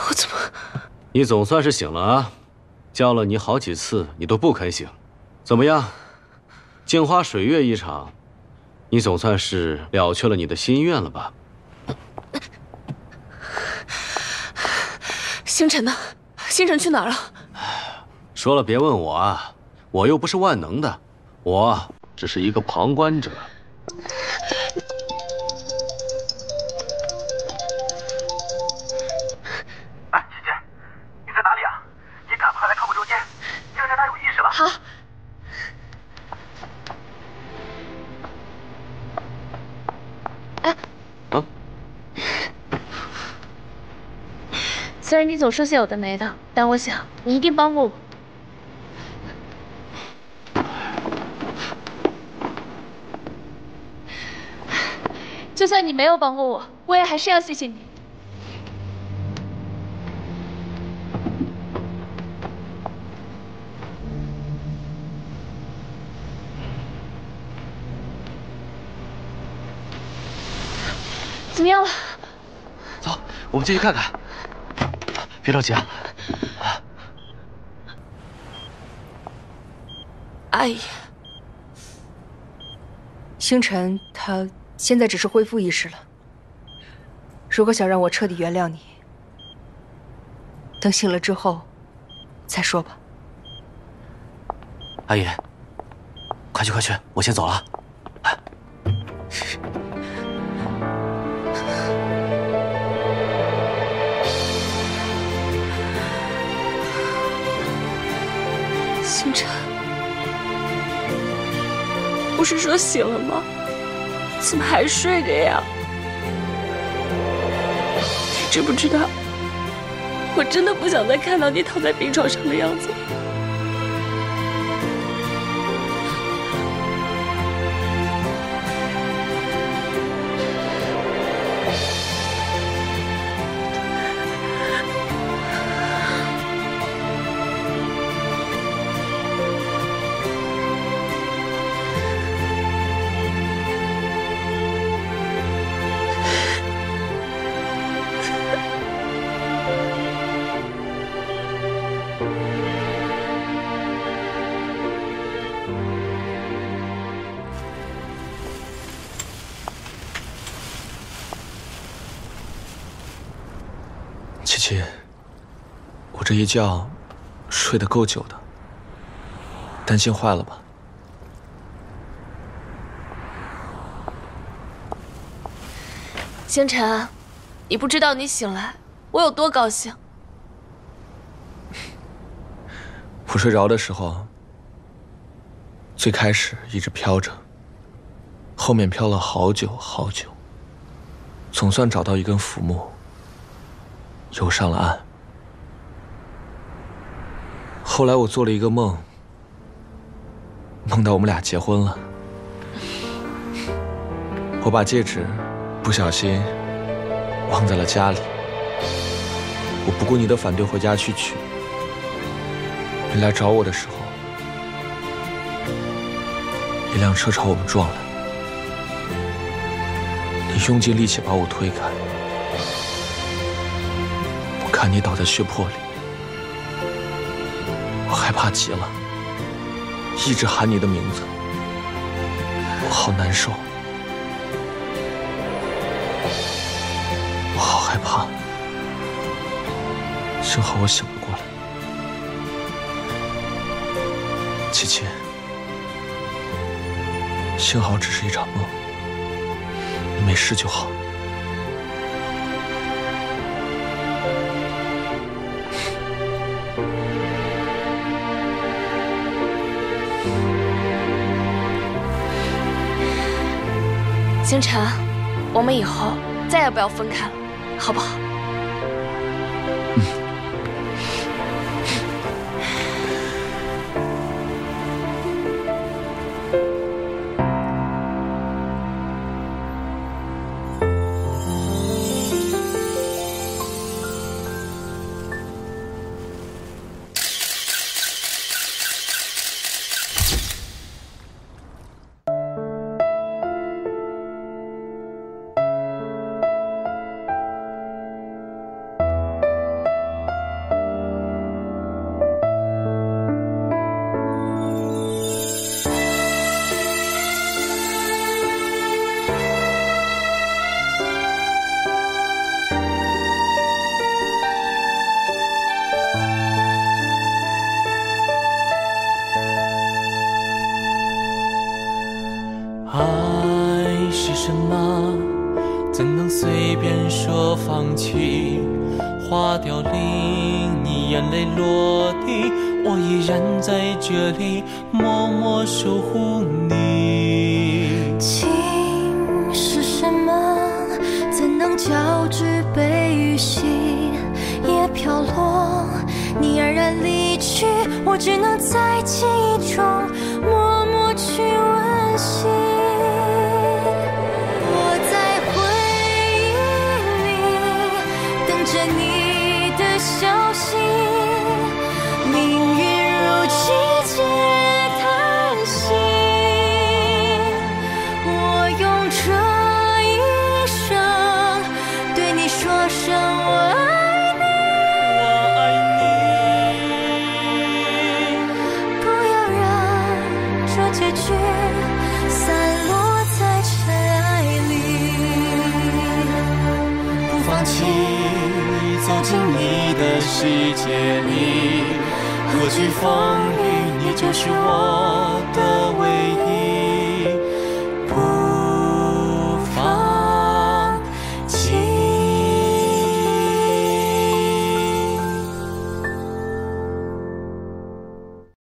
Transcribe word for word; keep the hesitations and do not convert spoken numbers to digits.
我怎么…… 你总算是醒了啊！叫了你好几次，你都不肯醒。怎么样？镜花水月一场，你总算是了却了你的心愿了吧？ 星辰呢？星辰去哪儿了？ 说了别问我啊，我又不是万能的，我只是一个旁观者。 哎，姐姐，你在哪里啊？你赶快来看我右肩，星辰他有意识了。 好。哎。 啊。 虽然你总说些有的没的，但我想你一定帮过我。就算你没有帮过我，我也还是要谢谢你。怎么样了？ 走，我们进去看看。别着急啊。 阿姨， 星辰他现在只是恢复意识了。如果想让我彻底原谅你，等醒了之后再说吧。 阿姨，快去快去，我先走了。哎。 星辰，不是说醒了吗？怎么还睡着呀？你知不知道，我真的不想再看到你躺在病床上的样子。 琪琪，我这一觉睡得够久的，担心坏了吧？ 星辰，你不知道你醒来我有多高兴。 我睡着的时候，最开始一直飘着，后面飘了好久好久，总算找到一根浮木。游上了岸。后来我做了一个梦，梦到我们俩结婚了。我把戒指不小心忘在了家里，我不顾你的反对回家去取。你来找我的时候，一辆车朝我们撞来，你用尽力气把我推开。看你倒在血泊里，我害怕极了，一直喊你的名字，我好难受，我好害怕。幸好我醒了过来，琪琪，幸好只是一场梦，你没事就好。 星辰，我们以后再也不要分开了，好不好？ 嗯。 弃，花凋零，你眼泪落地，我依然在这里默默守护你。 情是什么？怎能交织悲与喜？也飘落，你黯然离去，我只能在记忆中默默去温习。我在回忆里等着你的消息，命运如季节叹息，我用这一生对你说声我爱。散落在尘埃里，不放弃，走进你的世界里，过去风雨，你就是我的